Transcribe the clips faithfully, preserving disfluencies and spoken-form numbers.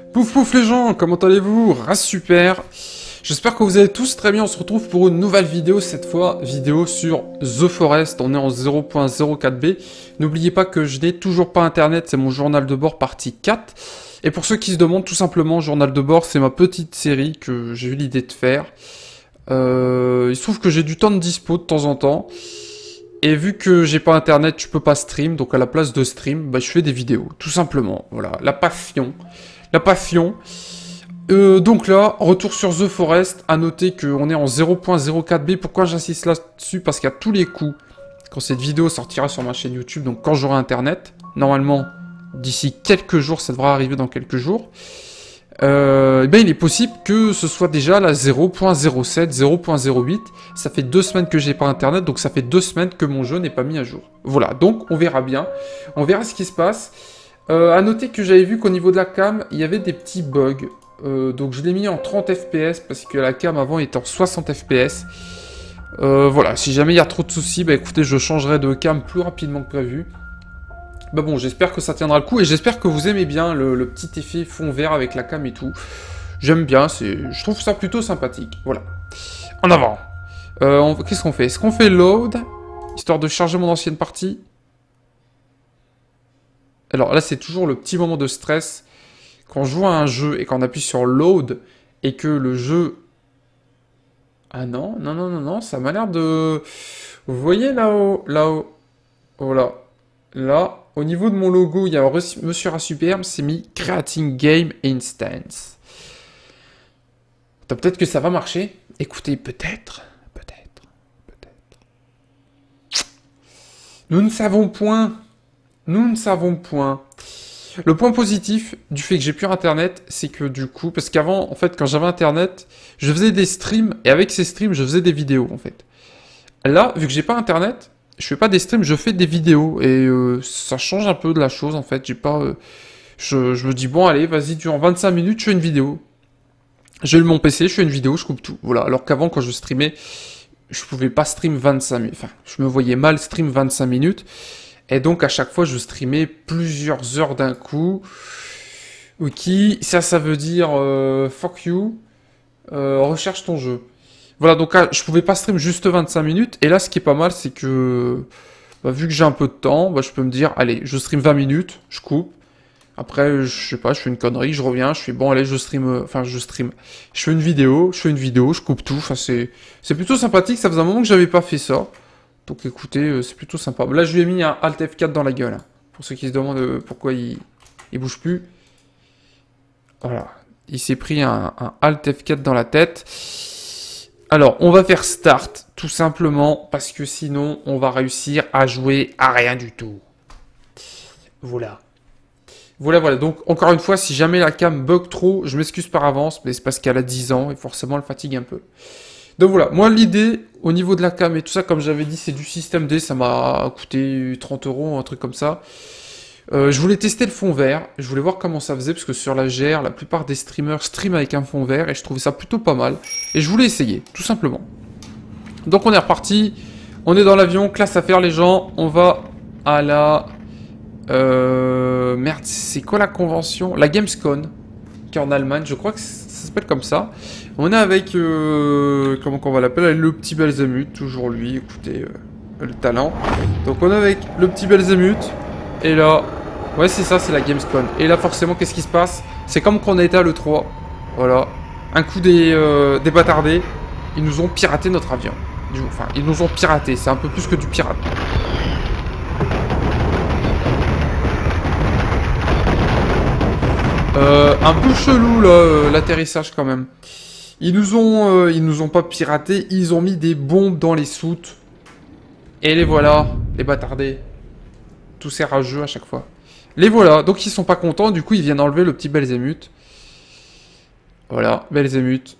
Pouf pouf les gens, comment allez-vous? Ras super. J'espère que vous allez tous très bien, on se retrouve pour une nouvelle vidéo, cette fois vidéo sur The Forest, on est en zéro point zéro quatre b. N'oubliez pas que je n'ai toujours pas internet, c'est mon journal de bord partie quatre. Et pour ceux qui se demandent, tout simplement, journal de bord, c'est ma petite série que j'ai eu l'idée de faire. Euh, il se trouve que j'ai du temps de dispo de temps en temps. Et vu que j'ai pas internet, je peux pas stream, donc à la place de stream, bah, je fais des vidéos, tout simplement. Voilà, la passion. La passion. Euh, donc là, retour sur The Forest, à noter qu'on est en zéro point zéro quatre b. Pourquoi j'insiste là-dessus? Parce qu'à tous les coups, quand cette vidéo sortira sur ma chaîne YouTube, donc quand j'aurai internet, normalement, d'ici quelques jours, ça devra arriver dans quelques jours, euh, eh ben, il est possible que ce soit déjà la zéro point zéro sept, zéro point zéro huit. Ça fait deux semaines que j'ai pas internet, donc ça fait deux semaines que mon jeu n'est pas mis à jour. Voilà, donc on verra bien. On verra ce qui se passe. Euh, à noter que j'avais vu qu'au niveau de la cam, il y avait des petits bugs. Euh, donc je l'ai mis en trente F P S parce que la cam avant était en soixante F P S. Euh, voilà, si jamais il y a trop de soucis, bah écoutez, je changerai de cam plus rapidement que prévu. Bah bon, j'espère que ça tiendra le coup et j'espère que vous aimez bien le, le petit effet fond vert avec la cam et tout. J'aime bien, c'est, je trouve ça plutôt sympathique. Voilà. En avant. Euh, Qu'est-ce qu'on fait? Est-ce qu'on fait load, histoire de charger mon ancienne partie? Alors là, c'est toujours le petit moment de stress. Quand je joue à un jeu et qu'on appuie sur load et que le jeu... Ah non, non, non, non, non, ça m'a l'air de... Vous voyez là-haut, là-haut, voilà. Là, au niveau de mon logo, il y a un Monsieur Rasuperbe, c'est mis Creating Game Instance. Peut-être que ça va marcher. Écoutez, peut-être, peut-être, peut-être. Nous ne savons point. Nous ne savons point. Le point positif du fait que j'ai plus internet, c'est que du coup, parce qu'avant, en fait, quand j'avais internet, je faisais des streams, et avec ces streams, je faisais des vidéos, en fait. Là, vu que j'ai pas internet, je fais pas des streams, je fais des vidéos, et euh, ça change un peu de la chose, en fait. J'ai pas, euh, je, je me dis, bon, allez, vas-y, durant vingt-cinq minutes, je fais une vidéo. J'ai mon P C, je fais une vidéo, je coupe tout. Voilà. Alors qu'avant, quand je streamais, je pouvais pas stream vingt-cinq minutes. Enfin, je me voyais mal stream vingt-cinq minutes. Et donc, à chaque fois, je streamais plusieurs heures d'un coup. Ok, ça, ça veut dire euh, fuck you, euh, recherche ton jeu. Voilà, donc là, je pouvais pas stream juste vingt-cinq minutes. Et là, ce qui est pas mal, c'est que, bah, vu que j'ai un peu de temps, bah, je peux me dire, allez, je stream vingt minutes, je coupe. Après, je sais pas, je fais une connerie, je reviens, je fais, bon, allez, je stream, euh, enfin, je stream. Je fais une vidéo, je fais une vidéo, je coupe tout. Enfin, c'est, c'est plutôt sympathique. Ça faisait un moment que j'avais pas fait ça. Donc écoutez, euh, c'est plutôt sympa. Là, je lui ai mis un Alt F quatre dans la gueule. Hein, pour ceux qui se demandent euh, pourquoi il, il bouge plus. Voilà. Il s'est pris un, un Alt F quatre dans la tête. Alors, on va faire Start, tout simplement, parce que sinon, on va réussir à jouer à rien du tout. Voilà. Voilà, voilà. Donc, encore une fois, si jamais la cam bug trop, je m'excuse par avance, mais c'est parce qu'elle a dix ans et forcément, elle fatigue un peu. Donc voilà, moi l'idée au niveau de la cam et tout ça, comme j'avais dit, c'est du système D, ça m'a coûté trente euros, un truc comme ça. Euh, je voulais tester le fond vert, je voulais voir comment ça faisait, parce que sur la G R, la plupart des streamers streament avec un fond vert, et je trouvais ça plutôt pas mal. Et je voulais essayer, tout simplement. Donc on est reparti, on est dans l'avion, classe à faire les gens, on va à la... Euh... Merde, c'est quoi la convention? La Gamescom, qui est en Allemagne, je crois que ça s'appelle comme ça. On est avec, euh, comment qu'on va l'appeler, le petit Belzébuth, toujours lui, écoutez, euh, le talent. Donc on est avec le petit Belzébuth, et là, ouais c'est ça, c'est la Gamescom. Et là forcément, qu'est-ce qui se passe? C'est comme quand on a été à l'E trois, voilà, un coup des, euh, des bâtardés, ils nous ont piraté notre avion. Enfin, ils nous ont piraté, c'est un peu plus que du pirate. Euh, un peu chelou là, euh, l'atterrissage quand même. Ils nous ont, euh, ils nous ont pas piraté, ils ont mis des bombes dans les soutes. Et les voilà, les bâtardés. Tous ces rageux à chaque fois. Les voilà, donc ils sont pas contents, du coup ils viennent enlever le petit Belzébuth. Voilà, Belzébuth.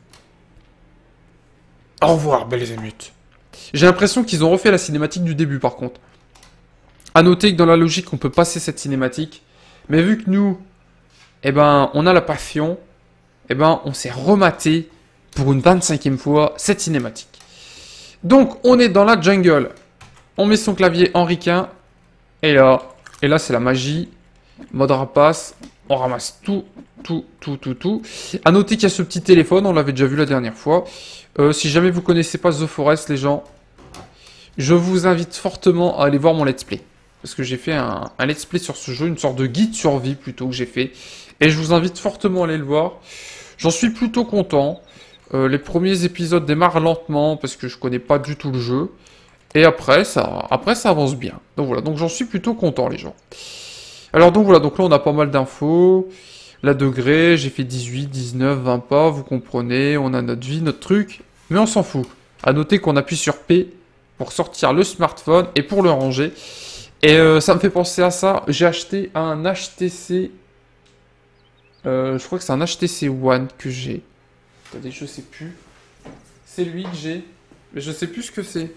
Au revoir Belzébuth. J'ai l'impression qu'ils ont refait la cinématique du début par contre. A noter que dans la logique on peut passer cette cinématique. Mais vu que nous, eh ben, on a la passion, eh ben, on s'est rematé pour une vingt-cinquième fois cette cinématique. Donc, on est dans la jungle. On met son clavier en ricain. Et là, et là c'est la magie. Mode rapace. On ramasse tout, tout, tout, tout, tout. À noter qu'il y a ce petit téléphone, on l'avait déjà vu la dernière fois. Euh, si jamais vous connaissez pas The Forest, les gens, je vous invite fortement à aller voir mon let's play. Parce que j'ai fait un, un let's play sur ce jeu, une sorte de guide survie plutôt que j'ai fait. Et je vous invite fortement à aller le voir. J'en suis plutôt content. Euh, les premiers épisodes démarrent lentement parce que je connais pas du tout le jeu. Et après, ça, après, ça avance bien. Donc voilà, donc j'en suis plutôt content, les gens. Alors donc voilà, donc là on a pas mal d'infos. La degré, j'ai fait dix-huit, dix-neuf, vingt pas, vous comprenez. On a notre vie, notre truc. Mais on s'en fout. À noter qu'on appuie sur P pour sortir le smartphone et pour le ranger. Et euh, ça me fait penser à ça. J'ai acheté un H T C... Euh, je crois que c'est un H T C One que j'ai. Attendez, je sais plus. C'est lui que j'ai. Mais je sais plus ce que c'est.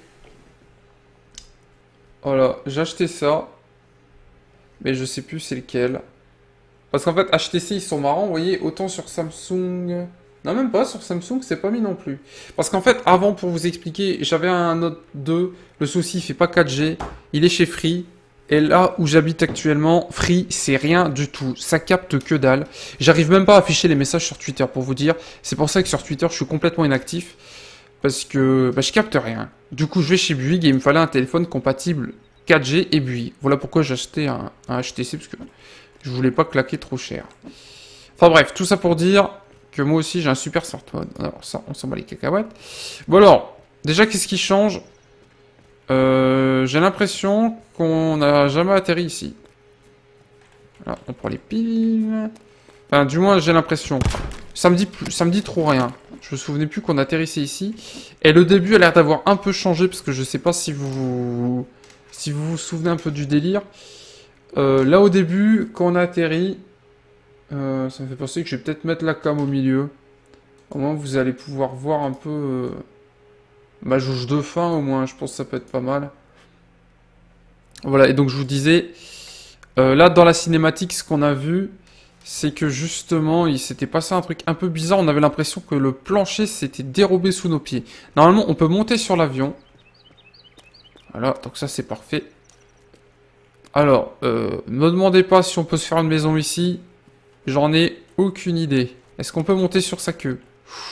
Voilà, j'ai acheté ça. Mais je sais plus c'est lequel. Parce qu'en fait, H T C, ils sont marrants, vous voyez, autant sur Samsung... Non, même pas, sur Samsung, c'est pas mis non plus. Parce qu'en fait, avant, pour vous expliquer, j'avais un Note deux, le souci, il fait pas quatre G, il est chez Free, et là où j'habite actuellement, Free, c'est rien du tout, ça capte que dalle. J'arrive même pas à afficher les messages sur Twitter, pour vous dire. C'est pour ça que sur Twitter, je suis complètement inactif, parce que bah, je capte rien. Du coup, je vais chez Bouygues, et il me fallait un téléphone compatible quatre G et Bouygues. Voilà pourquoi j'ai acheté un, un H T C, parce que je voulais pas claquer trop cher. Enfin bref, tout ça pour dire que moi aussi j'ai un super smartphone. Alors ça, on s'en bat les cacahuètes. Bon alors, déjà qu'est-ce qui change? euh, J'ai l'impression qu'on n'a jamais atterri ici. Voilà, on prend les piles. Enfin, du moins j'ai l'impression. Ça me dit plus, ça me dit trop rien. Je me souvenais plus qu'on atterrissait ici. Et le début a l'air d'avoir un peu changé parce que je sais pas si vous si vous vous souvenez un peu du délire. Euh, là au début, quand on a atterri, euh, ça me fait penser que je vais peut-être mettre la cam au milieu. Au moins vous allez pouvoir voir un peu euh, ma jauge de fin au moins, je pense que ça peut être pas mal. Voilà, et donc je vous disais, euh, là dans la cinématique, ce qu'on a vu, c'est que justement, il s'était passé un truc un peu bizarre, on avait l'impression que le plancher s'était dérobé sous nos pieds. Normalement, on peut monter sur l'avion. Voilà, donc ça c'est parfait. Alors, euh, ne me demandez pas si on peut se faire une maison ici. J'en ai aucune idée. Est-ce qu'on peut monter sur sa queue?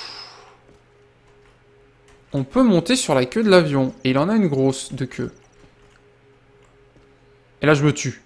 On peut monter sur la queue de l'avion. Et il en a une grosse de queue. Et là, je me tue.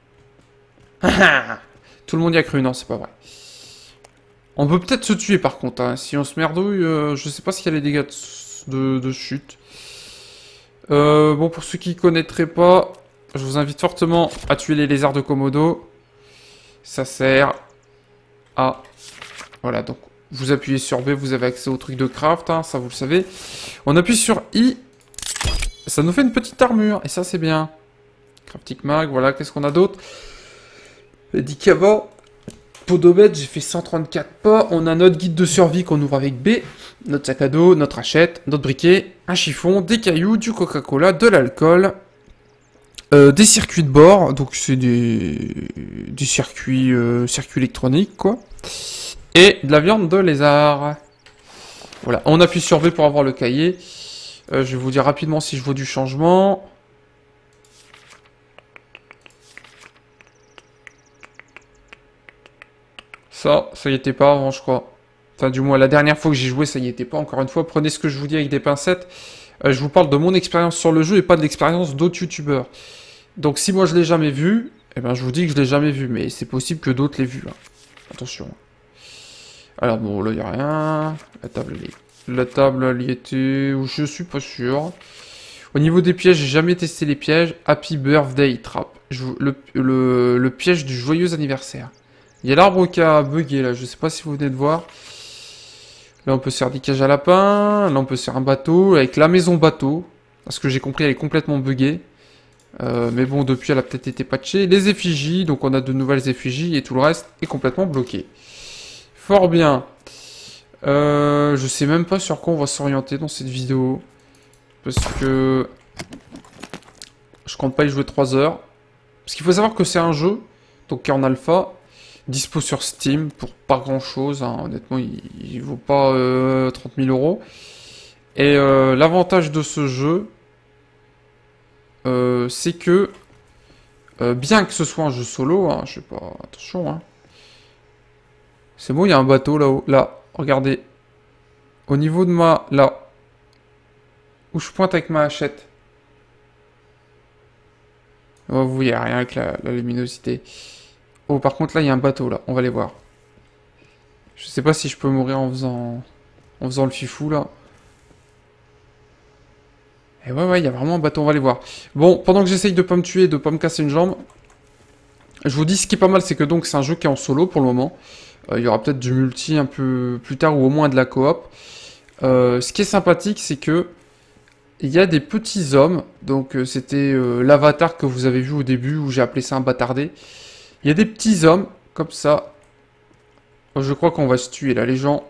Tout le monde y a cru. Non, c'est pas vrai. On peut peut-être se tuer, par contre. Hein. Si on se merdouille, euh, je sais pas s'il y a les dégâts de, de, de chute. Euh, bon, pour ceux qui ne connaîtraient pas, je vous invite fortement à tuer les lézards de Komodo. Ça sert à... Voilà, donc vous appuyez sur B, vous avez accès au truc de craft, hein, ça vous le savez. On appuie sur I, ça nous fait une petite armure, et ça c'est bien. Crafting mag, voilà, qu'est-ce qu'on a d'autre? Médicaments, pot d'eau bête, j'ai fait cent trente-quatre pas. On a notre guide de survie qu'on ouvre avec B, notre sac à dos, notre hachette, notre briquet, un chiffon, des cailloux, du Coca-Cola, de l'alcool, euh, des circuits de bord, donc c'est des, des circuits, euh, circuits électroniques, quoi. Et de la viande de lézard. Voilà, on appuie sur B pour avoir le cahier. Euh, je vais vous dire rapidement si je vois du changement. Ça, ça y était pas avant, je crois. Enfin, du moins, la dernière fois que j'ai joué, ça y était pas. Encore une fois, prenez ce que je vous dis avec des pincettes. Euh, je vous parle de mon expérience sur le jeu et pas de l'expérience d'autres youtubeurs. Donc, si moi je l'ai jamais vu, eh ben, je vous dis que je l'ai jamais vu. Mais c'est possible que d'autres l'aient vu. Hein. Attention. Alors bon, là, il n'y a rien. La table, elle est... La table, elle y était... Je suis pas sûr. Au niveau des pièges, j'ai jamais testé les pièges. Happy Birthday Trap. Je... Le... Le... le piège du joyeux anniversaire. Il y a l'arbre qui a bugué, là. Je sais pas si vous venez de voir. Là, on peut se faire des cages à lapins. Là, on peut se faire un bateau. Avec la maison bateau. Parce que j'ai compris, elle est complètement buggée. Euh, mais bon, depuis, elle a peut-être été patchée. Les effigies. Donc, on a de nouvelles effigies. Et tout le reste est complètement bloqué. Fort bien. Euh, je sais même pas sur quoi on va s'orienter dans cette vidéo. Parce que... Je compte pas y jouer trois heures. Parce qu'il faut savoir que c'est un jeu. Donc qui est en alpha. Dispo sur Steam pour pas grand chose. Hein. Honnêtement, il, il vaut pas euh, trente mille euros. Et euh, l'avantage de ce jeu... Euh, c'est que... Euh, bien que ce soit un jeu solo... Hein, je sais pas... Attention... Hein, C'est bon, il y a un bateau là-haut. Là, regardez. Au niveau de ma... Là. Où je pointe avec ma hachette. Oh, vous voyez rien avec la, la luminosité. Oh, par contre, là, il y a un bateau, là. On va aller voir. Je sais pas si je peux mourir en faisant... En faisant le fifou, là. Et ouais, ouais, il y a vraiment un bateau. On va aller voir. Bon, pendant que j'essaye de pas me tuer, de pas me casser une jambe... Je vous dis, ce qui est pas mal, c'est que donc, c'est un jeu qui est en solo, pour le moment. Euh, il y aura peut-être du multi un peu plus tard, ou au moins de la coop. Euh, ce qui est sympathique, c'est que... Il y a des petits hommes, donc euh, c'était euh, l'avatar que vous avez vu au début, où j'ai appelé ça un bâtardé. Il y a des petits hommes, comme ça. Oh, je crois qu'on va se tuer là, les gens.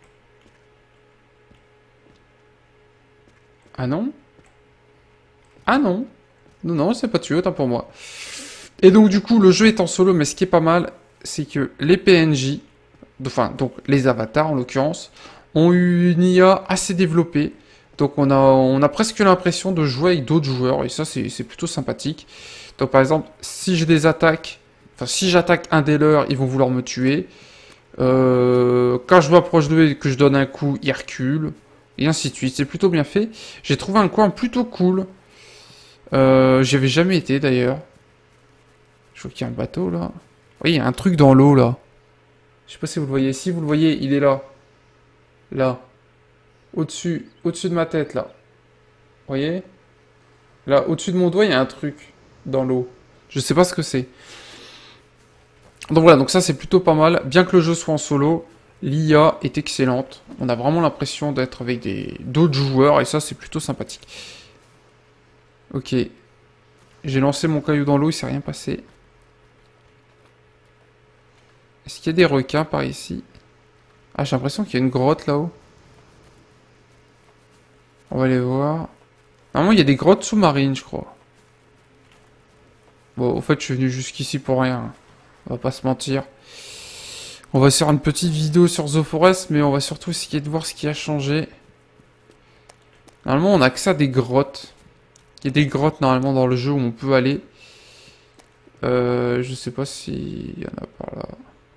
Ah non? Ah non? Non, non, c'est pas tué, autant pour moi. Et donc du coup, le jeu est en solo, mais ce qui est pas mal, c'est que les P N J, enfin, donc les avatars en l'occurrence, ont eu une I A assez développée. Donc on a, on a presque l'impression de jouer avec d'autres joueurs, et ça c'est plutôt sympathique. Donc par exemple, si je les attaque, enfin si j'attaque un des leurs, ils vont vouloir me tuer. Euh, quand je m'approche d'eux et que je donne un coup, ils reculent, et ainsi de suite. C'est plutôt bien fait. J'ai trouvé un coin plutôt cool. Euh, J'y avais jamais été d'ailleurs. Je vois qu'il y a un bateau là. Oui, il y a un truc dans l'eau là. Je sais pas si vous le voyez. Si vous le voyez, il est là. Là. Au-dessus, au-dessus de ma tête, là. Vous voyez? Là, au-dessus de mon doigt, il y a un truc dans l'eau. Je sais pas ce que c'est. Donc voilà, donc ça, c'est plutôt pas mal. Bien que le jeu soit en solo, l'I A est excellente. On a vraiment l'impression d'être avec des d'autres joueurs, et ça, c'est plutôt sympathique. Ok. J'ai lancé mon caillou dans l'eau, il s'est rien passé. Est-ce qu'il y a des requins par ici? Ah, j'ai l'impression qu'il y a une grotte là-haut. On va aller voir. Normalement, il y a des grottes sous-marines, je crois. Bon, en fait, je suis venu jusqu'ici pour rien. On va pas se mentir. On va faire une petite vidéo sur The Forest, mais on va surtout essayer de voir ce qui a changé. Normalement, on a que ça des grottes. Il y a des grottes, normalement, dans le jeu où on peut aller. Euh, je sais pas s'il y en a par là.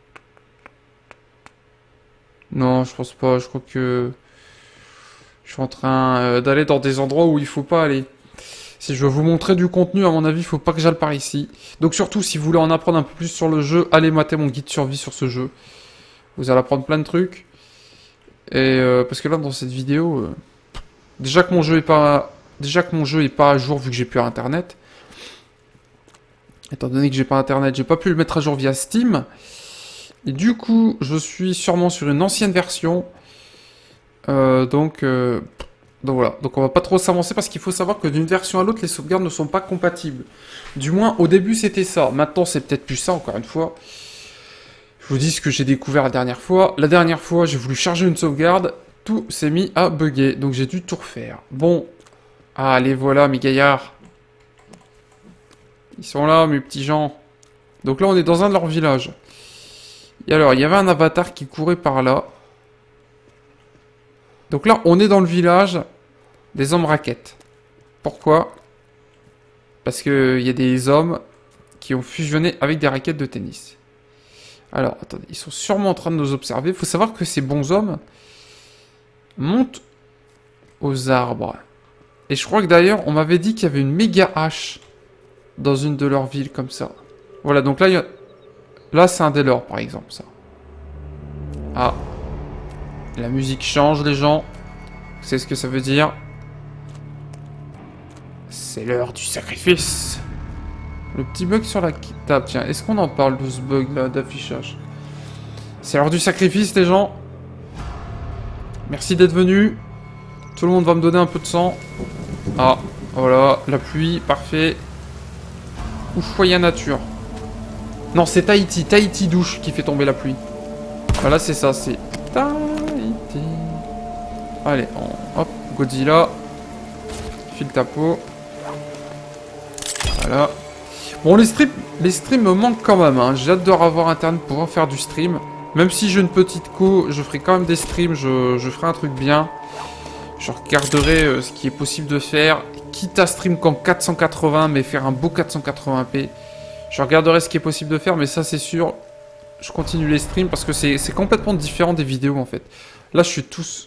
Non, je pense pas. Je crois que... Je suis en train euh, d'aller dans des endroits où il faut pas aller. Si je veux vous montrer du contenu, à mon avis, il faut pas que j'aille par ici. Donc surtout, si vous voulez en apprendre un peu plus sur le jeu, allez mater mon guide survie sur ce jeu. Vous allez apprendre plein de trucs. Et euh, parce que là, dans cette vidéo, euh, déjà que mon jeu est pas, déjà que mon jeu est pas à jour vu que j'ai plus internet. Étant donné que j'ai pas internet, j'ai pas pu le mettre à jour via Steam. Et du coup, je suis sûrement sur une ancienne version. Euh, donc, euh, donc voilà. Donc on va pas trop s'avancer parce qu'il faut savoir que d'une version à l'autre, les sauvegardes ne sont pas compatibles. Du moins, au début, c'était ça. Maintenant, c'est peut-être plus ça, encore une fois. Je vous dis ce que j'ai découvert la dernière fois. La dernière fois, j'ai voulu charger une sauvegarde. Tout s'est mis à bugger. Donc j'ai dû tout refaire. Bon. Ah, allez, voilà, mes gaillards. Ils sont là, mes petits gens. Donc là, on est dans un de leurs villages. Et alors, il y avait un avatar qui courait par là. Donc là, on est dans le village des hommes raquettes. Pourquoi? Parce qu'il y a des hommes qui ont fusionné avec des raquettes de tennis. Alors, attendez, ils sont sûrement en train de nous observer. Il faut savoir que ces bons hommes montent aux arbres. Et je crois que d'ailleurs, on m'avait dit qu'il y avait une méga hache dans une de leurs villes comme ça. Voilà, donc là, il y a... là c'est un des leurs, par exemple, ça. Ah. La musique change, les gens. Vous savez ce que ça veut dire? C'est l'heure du sacrifice. Le petit bug sur la table, tiens, est-ce qu'on en parle de ce bug là d'affichage? C'est l'heure du sacrifice, les gens. Merci d'être venus. Tout le monde va me donner un peu de sang. Ah, voilà, la pluie, parfait. Ou foyer nature. Non, c'est Tahiti, Tahiti douche qui fait tomber la pluie. Voilà, c'est ça, c'est Tahiti. Allez, on... hop, Godzilla. File ta peau. Voilà. Bon, les streams, les streams me manquent quand même. Hein. J'adore avoir internet pour pouvoir faire du stream. Même si j'ai une petite co, je ferai quand même des streams. Je, je ferai un truc bien. Je regarderai euh, ce qui est possible de faire. Quitte à stream qu'en quatre cent quatre-vingts, mais faire un beau quatre cent quatre-vingts p. Je regarderai ce qui est possible de faire, mais ça c'est sûr. je continue les streams parce que c'est complètement différent des vidéos en fait. Là, je suis tous...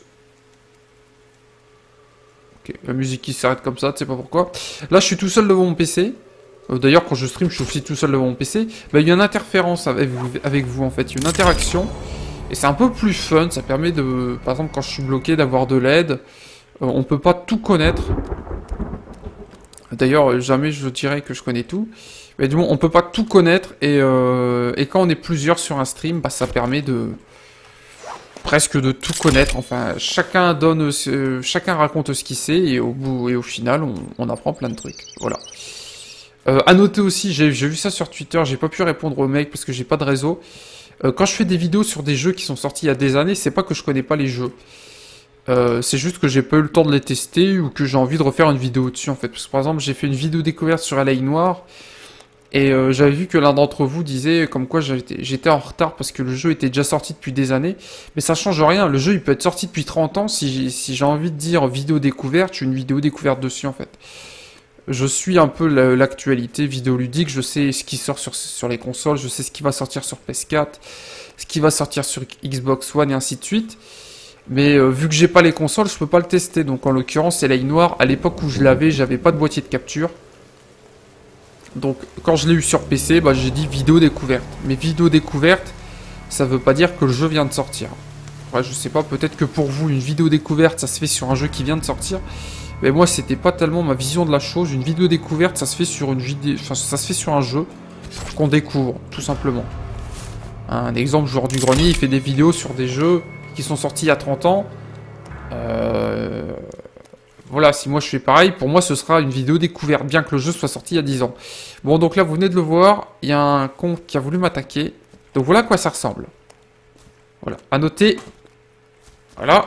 Ok, la musique qui s'arrête comme ça, tu sais pas pourquoi. Là, je suis tout seul devant mon P C. Euh, D'ailleurs, quand je stream, je suis aussi tout seul devant mon P C. Bah, il y a une interférence avec vous, avec vous en fait, il y a une interaction. Et c'est un peu plus fun, ça permet de... Par exemple, quand je suis bloqué, d'avoir de l'aide. Euh, on peut pas tout connaître. D'ailleurs, jamais je dirais que je connais tout. Mais du moins, on peut pas tout connaître. Et, euh, et quand on est plusieurs sur un stream, bah, ça permet de... presque de tout connaître. Enfin, chacun donne... Euh, chacun raconte ce qu'il sait. Et au bout et au final, on, on apprend plein de trucs. Voilà. Euh, à noter aussi, j'ai vu ça sur Twitter, j'ai pas pu répondre aux mecs parce que j'ai pas de réseau. Euh, quand je fais des vidéos sur des jeux qui sont sortis il y a des années, c'est pas que je connais pas les jeux. Euh, c'est juste que j'ai pas eu le temps de les tester ou que j'ai envie de refaire une vidéo dessus en fait. Parce que par exemple, j'ai fait une vidéo découverte sur L A Noire et euh, j'avais vu que l'un d'entre vous disait comme quoi j'étais en retard parce que le jeu était déjà sorti depuis des années. Mais ça change rien, le jeu il peut être sorti depuis trente ans. Si j'ai si j'ai envie de dire vidéo découverte, je suis une vidéo découverte dessus en fait. Je suis un peu l'actualité vidéoludique, je sais ce qui sort sur, sur les consoles, je sais ce qui va sortir sur P S quatre, ce qui va sortir sur Xbox One et ainsi de suite. Mais euh, vu que j'ai pas les consoles, je peux pas le tester. Donc en l'occurrence, c'est L A Noire. À l'époque où je l'avais, j'avais pas de boîtier de capture. Donc quand je l'ai eu sur P C, bah, j'ai dit vidéo découverte. Mais vidéo découverte, ça veut pas dire que le jeu vient de sortir. Ouais, je sais pas, peut-être que pour vous, une vidéo découverte, ça se fait sur un jeu qui vient de sortir. Mais moi, c'était pas tellement ma vision de la chose. Une vidéo découverte, ça se fait sur une vidéo, enfin, ça se fait sur un jeu qu'on découvre, tout simplement. Un exemple, Joueur du Grenier, il fait des vidéos sur des jeux qui sont sortis il y a trente ans. Euh... Voilà, si moi je fais pareil, pour moi ce sera une vidéo découverte, bien que le jeu soit sorti il y a dix ans. Bon, donc là, vous venez de le voir, il y a un con qui a voulu m'attaquer. Donc voilà à quoi ça ressemble. Voilà, à noter. Voilà.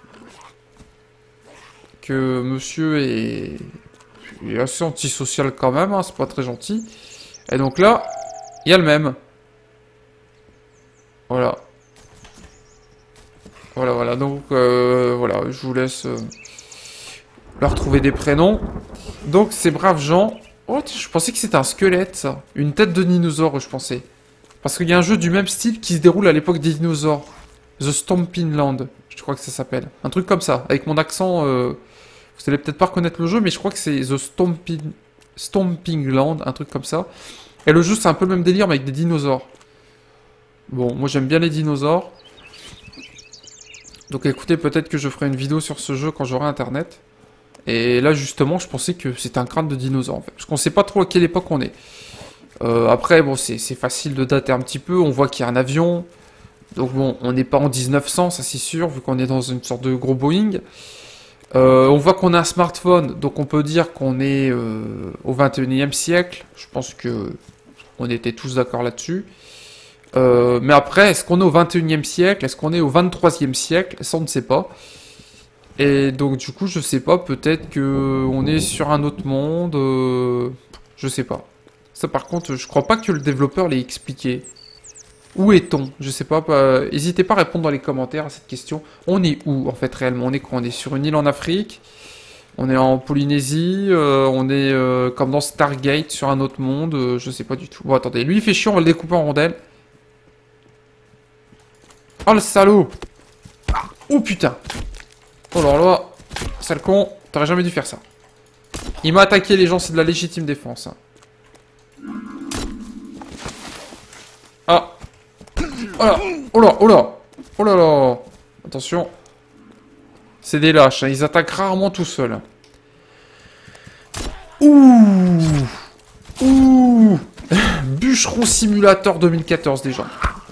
Que monsieur est, est assez antisocial quand même, hein, c'est pas très gentil. Et donc là, il y a le même. Voilà. Voilà, voilà, donc euh, voilà, je vous laisse euh, leur trouver des prénoms. Donc ces braves gens... Oh, je pensais que c'était un squelette, ça. Une tête de dinosaure, je pensais. Parce qu'il y a un jeu du même style qui se déroule à l'époque des dinosaures. The Stomping Land, je crois que ça s'appelle. Un truc comme ça, avec mon accent... Euh... Vous allez peut-être pas reconnaître le jeu, mais je crois que c'est The Stomping... Stomping Land, un truc comme ça. Et le jeu, c'est un peu le même délire, mais avec des dinosaures. Bon, moi j'aime bien les dinosaures. Donc écoutez, peut-être que je ferai une vidéo sur ce jeu quand j'aurai internet. Et là, justement, je pensais que c'était un crâne de dinosaure, en fait. Parce qu'on sait pas trop à quelle époque on est. Euh, après, bon, c'est facile de dater un petit peu. On voit qu'il y a un avion. Donc bon, on n'est pas en mille neuf cents, ça c'est sûr, vu qu'on est dans une sorte de gros Boeing. Euh, on voit qu'on a un smartphone, donc on peut dire qu'on est euh, au vingt et unième siècle. Je pense que on était tous d'accord là-dessus. Euh, mais après, est-ce qu'on est au vingt et unième siècle? Est-ce qu'on est au vingt-troisième siècle? Ça, on ne sait pas. Et donc, du coup, je sais pas, peut-être que on est sur un autre monde. Euh, je sais pas. Ça, par contre, je crois pas que le développeur l'ait expliqué. Où est-on? Je sais pas. N'hésitez pas à répondre dans les commentaires à cette question. On est où, en fait, réellement? On est quoi? On est sur une île en Afrique? On est en Polynésie? euh, On est euh, comme dans Stargate, sur un autre monde? euh, Je sais pas du tout. Bon, attendez. Lui, il fait chiant, on va le découper en rondelles. Oh, le salaud! Oh, putain! Oh là là! Sale con, t'aurais jamais dû faire ça. Il m'a attaqué, les gens, c'est de la légitime défense. Hein. Ah! Oh là! Oh là! Oh là! Oh là là! Attention. C'est des lâches, hein. Ils attaquent rarement tout seuls. Ouh! Ouh! Bûcheron Simulator deux mille quatorze, déjà.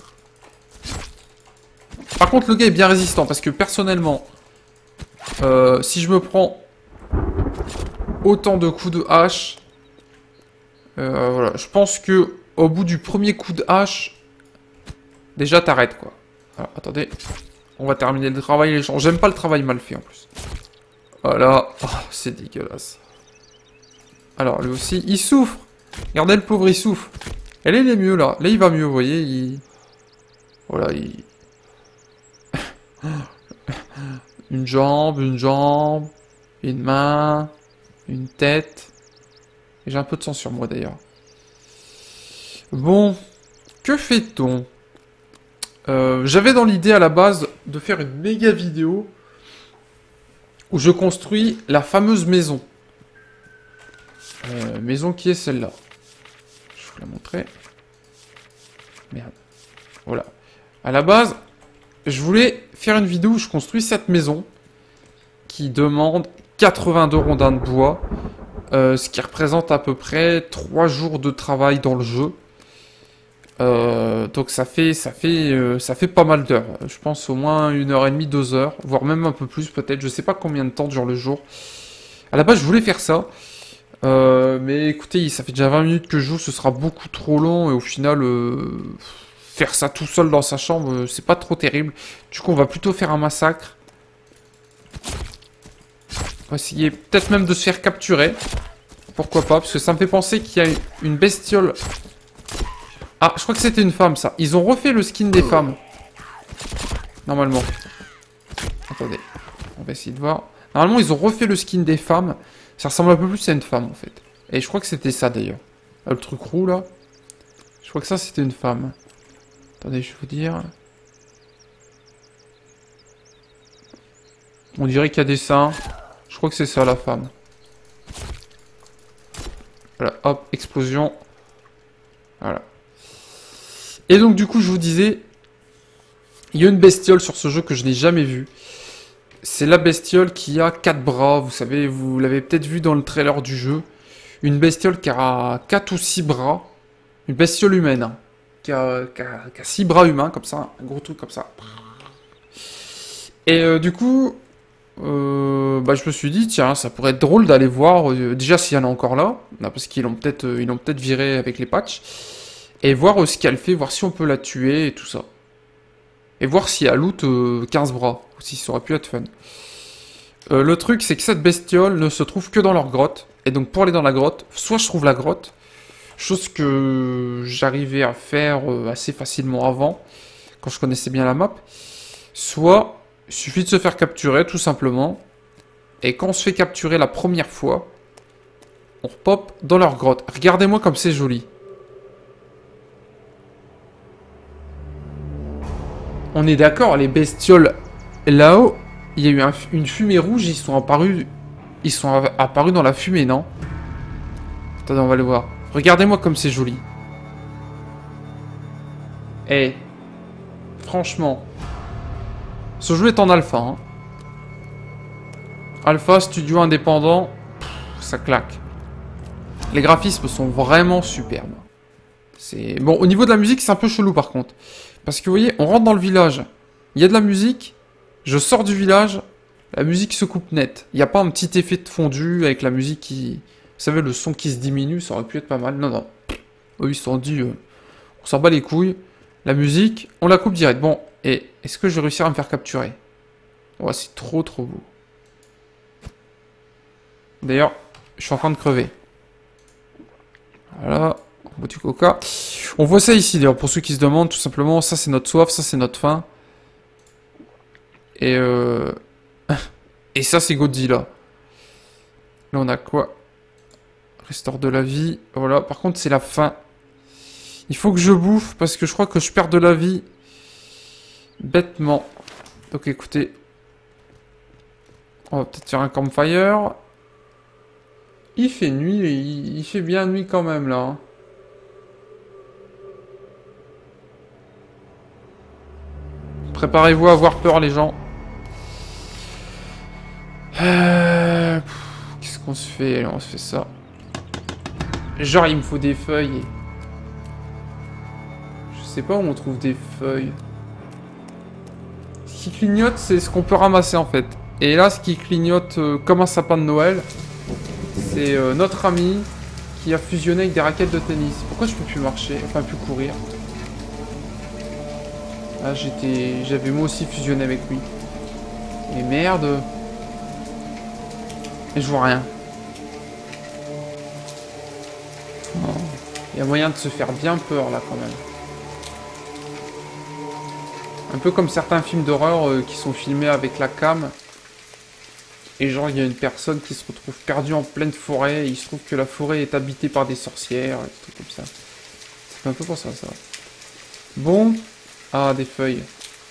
Par contre, le gars est bien résistant, parce que personnellement, euh, si je me prends autant de coups de hache, euh, voilà, je pense que au bout du premier coup de hache, déjà t'arrêtes, quoi. Alors, attendez, on va terminer le travail, les gens. J'aime pas le travail mal fait, en plus. Voilà, oh, c'est dégueulasse. Alors, lui aussi, il souffre. Regardez, le pauvre, il souffre. Et là, il est mieux, là. Là, il va mieux, vous voyez, il... Voilà, il... Une jambe, une jambe, une main, une tête. Et j'ai un peu de sang sur moi d'ailleurs. Bon, que fait-on? Euh, J'avais dans l'idée à la base de faire une méga vidéo où je construis la fameuse maison. Euh, maison qui est celle-là. Je vais vous la montrer. Merde. Voilà. À la base, je voulais faire une vidéo où je construis cette maison qui demande quatre-vingt-deux rondins de bois, euh, ce qui représente à peu près trois jours de travail dans le jeu. Euh, donc ça fait, ça fait, euh, ça fait pas mal d'heures. Je pense au moins une heure et demie, deux heures, voire même un peu plus peut-être. Je sais pas combien de temps dure le jour. À la base, je voulais faire ça. Euh, mais écoutez, ça fait déjà vingt minutes que je joue, ce sera beaucoup trop long et au final, euh, faire ça tout seul dans sa chambre, euh, c'est pas trop terrible. Du coup, on va plutôt faire un massacre. On va essayer peut-être même de se faire capturer. Pourquoi pas, parce que ça me fait penser qu'il y a une bestiole. Ah, je crois que c'était une femme, ça. Ils ont refait le skin des femmes. Normalement. Attendez, on va essayer de voir. Normalement, ils ont refait le skin des femmes. Ça ressemble un peu plus à une femme, en fait. Et je crois que c'était ça, d'ailleurs. Ah, le truc roux, là. Je crois que ça, c'était une femme. Attendez, je vais vous dire. On dirait qu'il y a des seins. Je crois que c'est ça, la femme. Voilà, hop, explosion. Voilà. Et donc, du coup, je vous disais... Il y a une bestiole sur ce jeu que je n'ai jamais vue. C'est la bestiole qui a quatre bras, vous savez, vous l'avez peut-être vu dans le trailer du jeu. Une bestiole qui a quatre ou six bras. Une bestiole humaine, hein, qui a, qui a, qui a six bras humains, comme ça, un gros truc comme ça. Et euh, du coup, euh, bah, je me suis dit, tiens, ça pourrait être drôle d'aller voir, euh, déjà s'il y en a encore là, là parce qu'ils l'ont peut-être euh, ils l'ont peut-être viré avec les patchs, et voir euh, ce qu'elle fait, voir si on peut la tuer et tout ça. Et voir si elle loot euh, quinze bras, aussi, ça aurait pu être fun. Euh, le truc, c'est que cette bestiole ne se trouve que dans leur grotte. Et donc, pour aller dans la grotte, soit je trouve la grotte, chose que j'arrivais à faire euh, assez facilement avant, quand je connaissais bien la map. Soit, il suffit de se faire capturer, tout simplement. Et quand on se fait capturer la première fois, on repop dans leur grotte. Regardez-moi comme c'est joli. On est d'accord, les bestioles là-haut, il y a eu un, une fumée rouge, ils sont apparus, ils sont apparus dans la fumée, non? Attendez, on va le voir. Regardez-moi comme c'est joli. Eh, franchement, ce jeu est en alpha. Hein. Alpha, studio indépendant, pff, ça claque. Les graphismes sont vraiment superbes. C'est bon, au niveau de la musique, c'est un peu chelou par contre. Parce que vous voyez, on rentre dans le village, il y a de la musique, je sors du village, la musique se coupe net. Il n'y a pas un petit effet de fondu avec la musique qui... Vous savez, le son qui se diminue, ça aurait pu être pas mal. Non, non. Eux, ils se sont dit, euh, on s'en bat les couilles. La musique, on la coupe direct. Bon, et est-ce que je vais réussir à me faire capturer? Ouais, c'est trop, trop beau. D'ailleurs, je suis en train de crever. Voilà. On boit du coca. On voit ça ici, d'ailleurs, pour ceux qui se demandent, tout simplement, ça c'est notre soif, ça c'est notre faim. Et euh... Et ça c'est Godzilla. Là on a quoi? Restaure de la vie. Voilà, par contre c'est la faim. Il faut que je bouffe, parce que je crois que je perds de la vie. Bêtement. Donc écoutez. On va peut-être faire un campfire. Il fait nuit, il, il fait bien nuit quand même, là. Hein. Préparez-vous à avoir peur, les gens. Euh... Qu'est-ce qu'on se fait? Allez, on se fait ça. Genre, il me faut des feuilles. Je sais pas où on trouve des feuilles. Ce qui clignote, c'est ce qu'on peut ramasser, en fait. Et là, ce qui clignote euh, comme un sapin de Noël, c'est euh, notre ami qui a fusionné avec des raquettes de tennis. Pourquoi je peux plus marcher? Enfin, plus courir. Ah, j'étais... J'avais moi aussi fusionné avec lui. Mais merde. Et je vois rien. Oh. Il y a moyen de se faire bien peur, là, quand même. Un peu comme certains films d'horreur euh, qui sont filmés avec la cam. Et genre, il y a une personne qui se retrouve perdue en pleine forêt. Et il se trouve que la forêt est habitée par des sorcières. Et des trucs comme ça. Ça fait un peu penser à ça. Bon... Ah, des feuilles.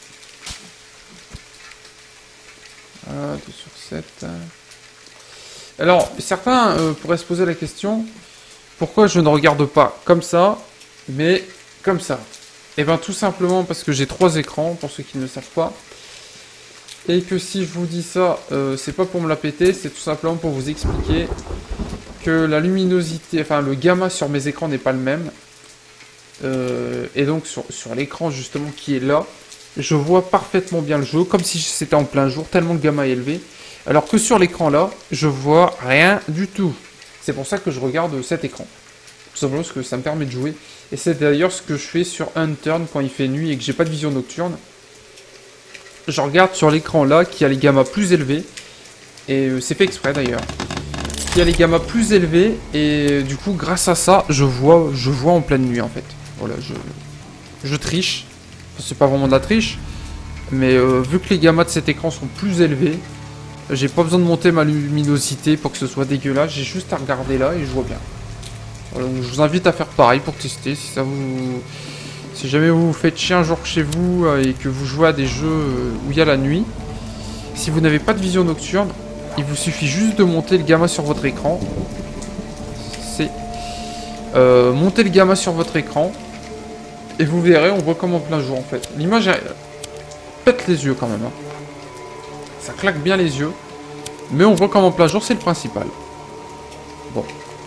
Ah, deux sur sept. Alors, certains euh, pourraient se poser la question, pourquoi je ne regarde pas comme ça, mais comme ça? Eh bien, tout simplement parce que j'ai trois écrans, pour ceux qui ne le savent pas. Et que si je vous dis ça, euh, c'est pas pour me la péter, c'est tout simplement pour vous expliquer que la luminosité, enfin le gamma sur mes écrans n'est pas le même. Euh, et donc sur, sur l'écran justement qui est là, je vois parfaitement bien le jeu, comme si c'était en plein jour, tellement le gamma est élevé. Alors que sur l'écran là, je vois rien du tout. C'est pour ça que je regarde cet écran. Tout simplement parce que ça me permet de jouer. Et c'est d'ailleurs ce que je fais sur Unturned quand il fait nuit et que j'ai pas de vision nocturne. Je regarde sur l'écran là qui a les gammas plus élevés. Et euh, c'est fait exprès d'ailleurs. Qui a les gammas plus élevés. Et du coup grâce à ça je vois, je vois en pleine nuit en fait. Voilà, je, je triche. Enfin, c'est pas vraiment de la triche. Mais euh, vu que les gammas de cet écran sont plus élevés, j'ai pas besoin de monter ma luminosité pour que ce soit dégueulasse. J'ai juste à regarder là et je vois bien. Voilà, donc je vous invite à faire pareil pour tester. Si ça vous... Si jamais vous vous faites chier un jour chez vous euh, et que vous jouez à des jeux euh, où il y a la nuit, si vous n'avez pas de vision nocturne, il vous suffit juste de monter le gamma sur votre écran. C'est euh, monter le gamma sur votre écran et vous verrez, on voit comme en plein jour en fait. L'image euh, pète les yeux quand même. Hein. Ça claque bien les yeux, mais on voit comme en plein jour, c'est le principal. Bon.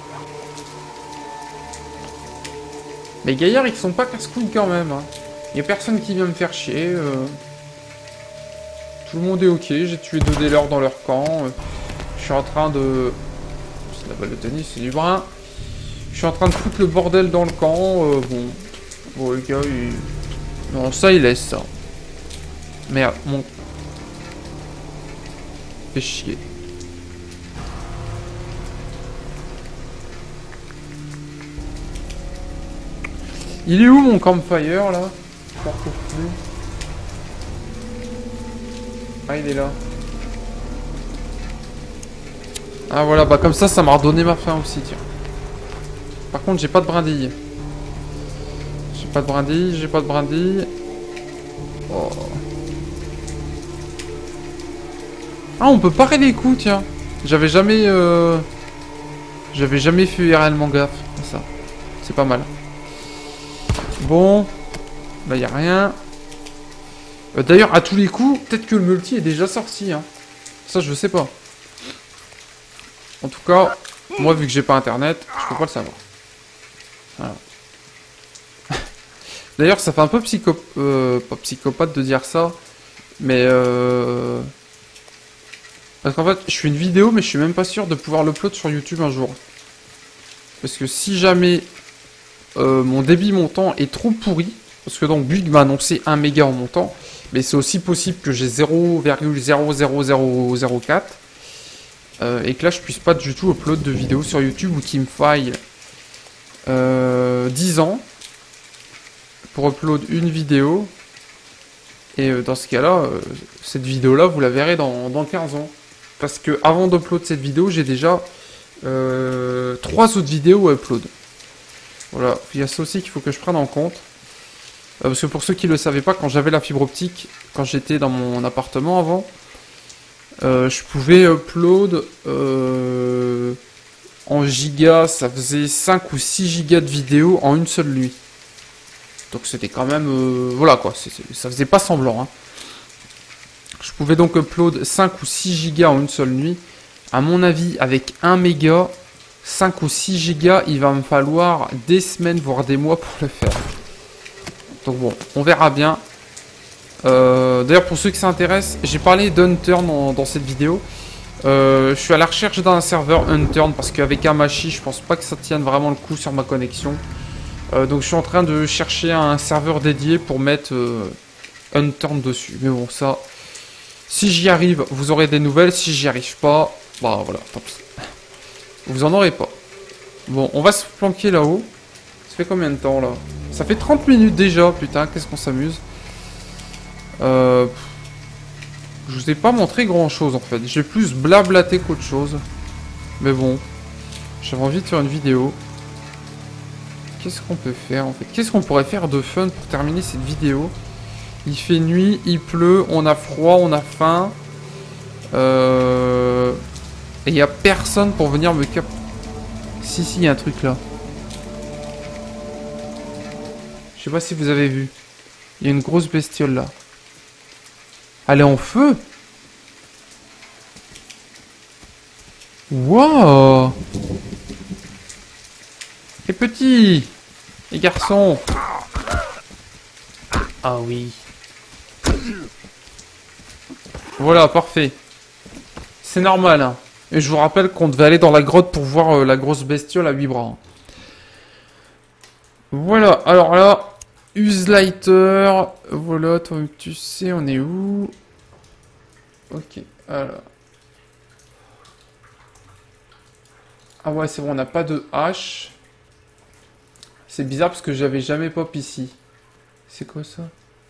Les gaillards, ils sont pas casse-couilles quand même. Hein. Il y a personne qui vient me faire chier. Euh... Tout le monde est ok. J'ai tué deux dealers dans leur camp. Euh... Je suis en train de... C'est la balle de tennis, c'est du brin. Je suis en train de foutre le bordel dans le camp. Euh, bon. Bon, le gars, il... Non, ça, il laisse ça. Merde, mon... Fait chier. Il est où mon campfire là? Je m'en retrouve plus. Ah, il est là. Ah voilà, bah comme ça, ça m'a redonné ma faim aussi, tiens. Par contre, j'ai pas de brindilles. J'ai pas de brindilles, j'ai pas de brindilles. Oh. Ah, on peut parer les coups, tiens. J'avais jamais... Euh... J'avais jamais fait réellement gaffe à ça. C'est pas mal. Bon, bah y a rien. Euh, D'ailleurs, à tous les coups, peut-être que le multi est déjà sorti. Hein. Ça, je sais pas. En tout cas, moi, vu que j'ai pas internet, je peux pas le savoir. Voilà. D'ailleurs, ça fait un peu psycho... euh, pas psychopathe de dire ça, mais euh... parce qu'en fait, je fais une vidéo, mais je suis même pas sûr de pouvoir l'upload sur YouTube un jour. Parce que si jamais euh, mon débit montant est trop pourri, parce que donc Bug m'a annoncé un méga en montant, mais c'est aussi possible que j'ai zéro virgule zéro zéro zéro zéro quatre euh, et que là je puisse pas du tout upload de vidéos sur YouTube ou qu'il me faille euh, dix ans pour upload une vidéo. Et euh, dans ce cas-là, euh, cette vidéo-là, vous la verrez dans, dans quinze ans. Parce que avant d'upload cette vidéo, j'ai déjà euh, trois autres vidéos à upload. Voilà, il y a ça aussi qu'il faut que je prenne en compte. Euh, parce que pour ceux qui ne le savaient pas, quand j'avais la fibre optique, quand j'étais dans mon appartement avant, euh, je pouvais upload euh, en gigas, ça faisait cinq ou six gigas de vidéos en une seule nuit. Donc c'était quand même... Euh, voilà quoi, c'est, c'est, ça faisait pas semblant. Hein. Je pouvais donc upload cinq ou six gigas en une seule nuit. À mon avis, avec un méga, cinq ou six gigas, il va me falloir des semaines, voire des mois pour le faire. Donc bon, on verra bien. Euh, D'ailleurs, pour ceux qui s'intéressent, j'ai parlé d'Unturned dans, dans cette vidéo. Euh, je suis à la recherche d'un serveur Unturned parce qu'avec Amashi, je pense pas que ça tienne vraiment le coup sur ma connexion. Euh, donc je suis en train de chercher un serveur dédié pour mettre euh, Unturned dessus. Mais bon, ça, si j'y arrive, vous aurez des nouvelles. Si j'y arrive pas, bah voilà, tant pis. Vous en aurez pas. Bon, on va se planquer là-haut. Ça fait combien de temps là? Ça fait trente minutes déjà, putain, qu'est-ce qu'on s'amuse. Euh, je vous ai pas montré grand-chose en fait. J'ai plus blablaté qu'autre chose. Mais bon, j'avais envie de faire une vidéo. Qu'est-ce qu'on peut faire en fait? Qu'est-ce qu'on pourrait faire de fun pour terminer cette vidéo? Il fait nuit, il pleut, on a froid, on a faim. Euh... Et il n'y a personne pour venir me cap... Si, si, il y a un truc là. Je sais pas si vous avez vu. Il y a une grosse bestiole là. Elle est en feu. Wow. Les petits. Les garçons. Ah oui. Voilà, parfait. C'est normal, hein. Et je vous rappelle qu'on devait aller dans la grotte pour voir euh, la grosse bestiole à huit bras. Voilà, alors là... Use lighter. Voilà, toi tu sais, on est où? Ok, alors... Ah ouais, c'est bon, on n'a pas de hache. C'est bizarre parce que j'avais jamais pop ici. C'est quoi ça?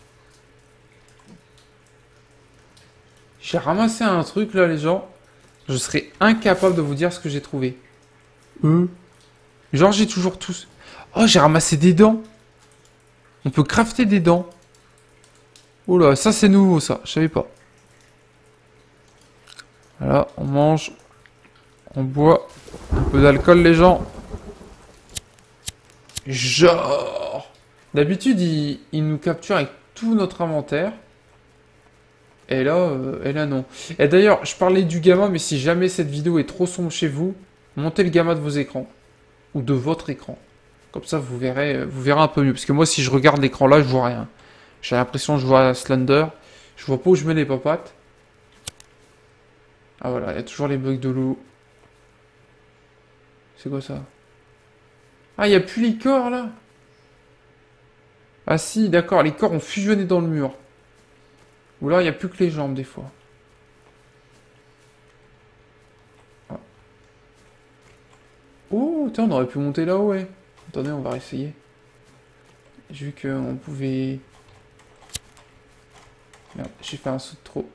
J'ai ramassé un truc là, les gens. Je serais incapable de vous dire ce que j'ai trouvé. Euh. Genre, j'ai toujours tous... Oh, j'ai ramassé des dents. On peut crafter des dents. Oh là, ça c'est nouveau ça, je savais pas. Voilà, on mange. On boit. Un peu d'alcool les gens. Genre... D'habitude, il, il nous capture avec tout notre inventaire. Et là, euh, et là non. Et d'ailleurs, je parlais du gamma, mais si jamais cette vidéo est trop sombre chez vous, montez le gamma de vos écrans. Ou de votre écran. Comme ça, vous verrez, vous verrez un peu mieux. Parce que moi, si je regarde l'écran là, je vois rien. J'ai l'impression que je vois Slender. Je vois pas où je mets les papates. Ah voilà, il y a toujours les bugs de l'eau. C'est quoi ça? Ah, il n'y a plus les corps là? Ah si, d'accord, les corps ont fusionné dans le mur. Ou là, il n'y a plus que les jambes des fois. Ah. Oh, tiens, on aurait pu monter là-haut, ouais. Attendez, on va essayer. J'ai vu qu'on pouvait... Merde, j'ai fait un saut de trop.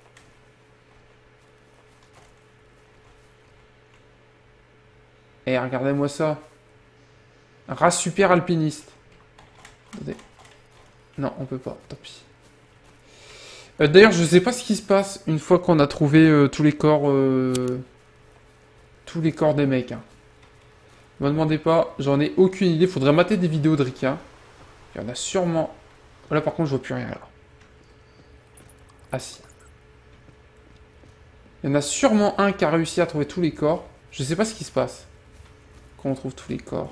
Eh, regardez-moi ça. Un rat super alpiniste. Attendez. Non, on peut pas, tant pis. Euh, D'ailleurs, je sais pas ce qui se passe une fois qu'on a trouvé euh, tous les corps... Euh... Tous les corps des mecs, hein. Ne me demandez pas, j'en ai aucune idée. Faudrait mater des vidéos de Rika. Il y en a sûrement... Là, par contre, je vois plus rien, là. Ah, si. Il y en a sûrement un qui a réussi à trouver tous les corps. Je sais pas ce qui se passe. Quand on trouve tous les corps.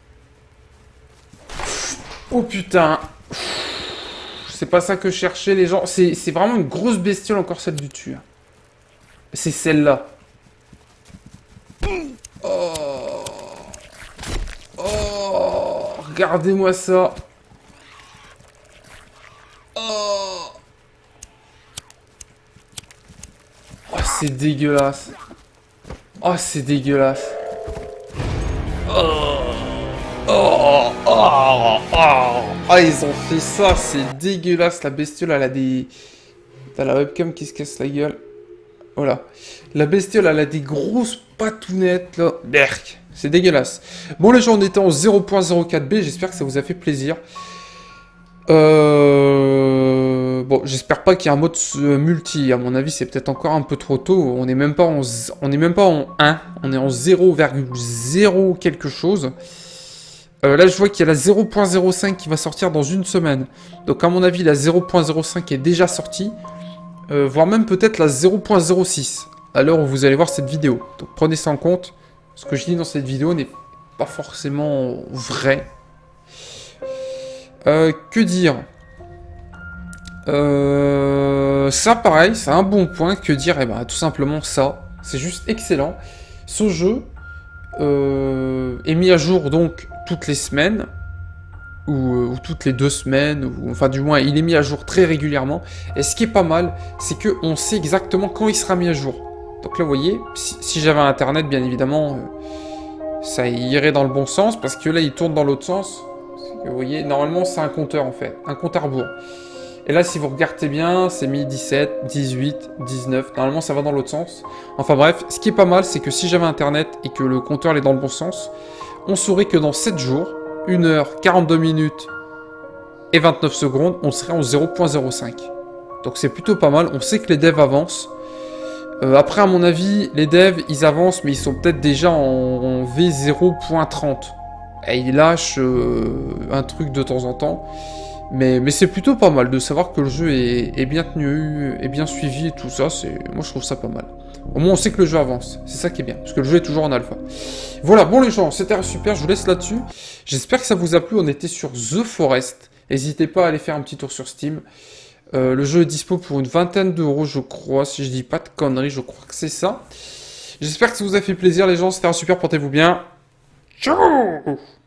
Oh, putain. C'est pas ça que je cherchais, les gens. C'est vraiment une grosse bestiole, encore celle du dessus. C'est celle-là. Oh... Oh, regardez-moi ça. Oh, oh c'est dégueulasse. Oh, c'est dégueulasse. Oh, oh, oh, oh. Ah, ils ont fait ça, c'est dégueulasse. La bestiole, elle a des... T'as la webcam qui se casse la gueule. Voilà. La bestiole, elle a des grosses patounettes, là. Berk. C'est dégueulasse. Bon, les gens, on était en zéro point zéro quatre B. J'espère que ça vous a fait plaisir. Euh... Bon, j'espère pas qu'il y ait un mode multi. À mon avis, c'est peut-être encore un peu trop tôt. On n'est même pas en... On n'est même pas en un. On est en zéro virgule zéro quelque chose. Euh, là, je vois qu'il y a la zéro point zéro cinq qui va sortir dans une semaine. Donc, à mon avis, la zéro point zéro cinq est déjà sortie. Euh, voire même peut-être la zéro point zéro six. À l'heure où vous allez voir cette vidéo. Donc, prenez ça en compte. Ce que je dis dans cette vidéo n'est pas forcément vrai. Euh, que dire euh, Ça, pareil, c'est un bon point. Que dire? Eh ben, tout simplement ça. C'est juste excellent. Ce jeu euh, est mis à jour donc toutes les semaines. Ou, euh, ou toutes les deux semaines. Ou, enfin, du moins, il est mis à jour très régulièrement. Et ce qui est pas mal, c'est qu'on sait exactement quand il sera mis à jour. Donc là, vous voyez, si, si j'avais Internet, bien évidemment, euh, ça irait dans le bon sens. Parce que là, il tourne dans l'autre sens. Que, vous voyez, normalement, c'est un compteur, en fait. Un compte à rebours. Et là, si vous regardez bien, c'est mis dix-sept, dix-huit, dix-neuf. Normalement, ça va dans l'autre sens. Enfin bref, ce qui est pas mal, c'est que si j'avais Internet et que le compteur est dans le bon sens, on saurait que dans sept jours, une heure, quarante-deux minutes et vingt-neuf secondes, on serait en zéro point zéro cinq. Donc c'est plutôt pas mal. On sait que les devs avancent. Euh, après, à mon avis, les devs, ils avancent, mais ils sont peut-être déjà en, en V zéro point trente. Et ils lâchent euh, un truc de temps en temps. Mais, mais c'est plutôt pas mal de savoir que le jeu est, est bien tenu, est bien suivi et tout ça. Moi, je trouve ça pas mal. Au moins, on sait que le jeu avance. C'est ça qui est bien, parce que le jeu est toujours en alpha. Voilà, bon les gens, c'était super, je vous laisse là-dessus. J'espère que ça vous a plu. On était sur The Forest. N'hésitez pas à aller faire un petit tour sur Steam. Euh, le jeu est dispo pour une vingtaine d'euros, je crois. Si je dis pas de conneries, je crois que c'est ça. J'espère que ça vous a fait plaisir, les gens. C'était un super, portez-vous bien. Ciao!